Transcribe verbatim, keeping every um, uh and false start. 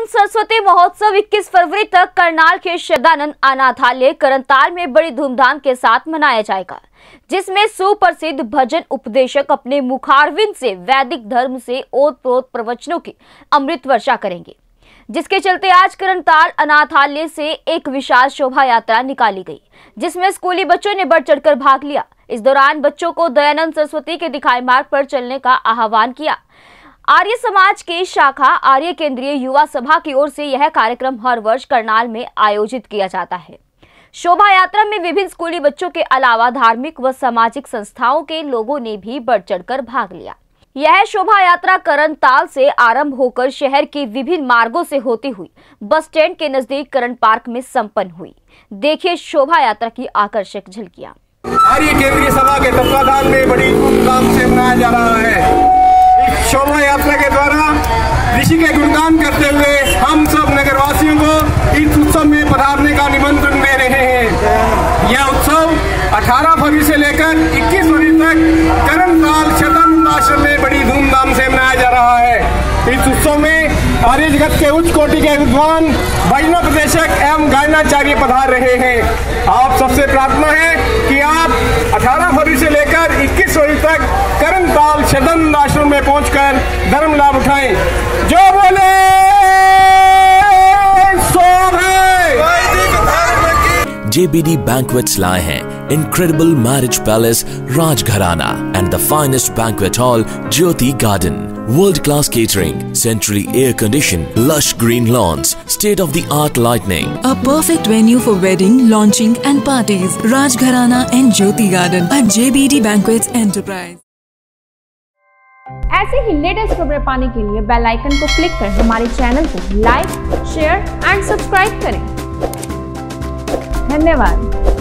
सरस्वती महोत्सव इक्कीस फरवरी तक करनाल के शरदानंद अनाथालय करनताल में बड़ी धूमधाम के साथ मनाया जाएगा, जिसमें सुप्रसिद्ध भजन उपदेशक अपने मुखारविंद से वैदिक धर्म से ओतप्रोत प्रवचनों की अमृत वर्षा करेंगे, जिसके चलते आज करनताल अनाथालय से एक विशाल शोभा यात्रा निकाली गई, जिसमें स्कूली बच्चों ने बढ़ चढ़कर भाग लिया। इस दौरान बच्चों को दयानंद सरस्वती के दिखाए मार्ग पर चलने का आह्वान किया। आर्य समाज की शाखा आर्य केंद्रीय युवा सभा की ओर से यह कार्यक्रम हर वर्ष करनाल में आयोजित किया जाता है। शोभा यात्रा में विभिन्न स्कूली बच्चों के अलावा धार्मिक व सामाजिक संस्थाओं के लोगों ने भी बढ़ चढ़कर भाग लिया। यह शोभा यात्रा करनताल से आरंभ होकर शहर के विभिन्न मार्गों से होती हुई बस स्टैंड के नजदीक करण पार्क में संपन्न हुई। देखिए शोभा यात्रा की आकर्षक झलकियां। आर्य केंद्रीय सभा के तत्वाधान में बड़ी धूमधाम से मनाया जा रहा है। इस शोभा यात्रा के द्वारा ऋषि के गुणगान करते हुए हम सब नगरवासियों को इस उत्सव में पधारने का निमंत्रण दे रहे हैं। यह उत्सव अठारह फरवरी से लेकर इक्कीस फरवरी तक करनताल शरदानंद आश्रम में बड़ी धूमधाम से मनाया जा रहा है। इस उत्सव में आर्य जगत के उच्च कोटि के विद्वान भजनोपदेशक एवं गायनाचार्य पधार रहे हैं। आप सबसे प्रार्थना है कि आप अठारह फरवरी से लेकर इक्कीस फरवरी तक करनताल शरदानंद आश्रम में पहुंचकर धर्म लाभ उठाएं। जो बोले सो है। J B D Banquets लाए हैं Incredible Marriage Palace Rajgharana and the finest banquet hall Jyoti Garden. World-class catering, centrally air-conditioned, lush green lawns, state-of-the-art lighting. A perfect venue for wedding, launching and parties. Rajgharana and Jyoti Garden at J B D Banquets Enterprise. ऐसे ही latest खबरें पाने के लिए bell icon को click कर हमारे channel को like, share and subscribe करें। धन्यवाद।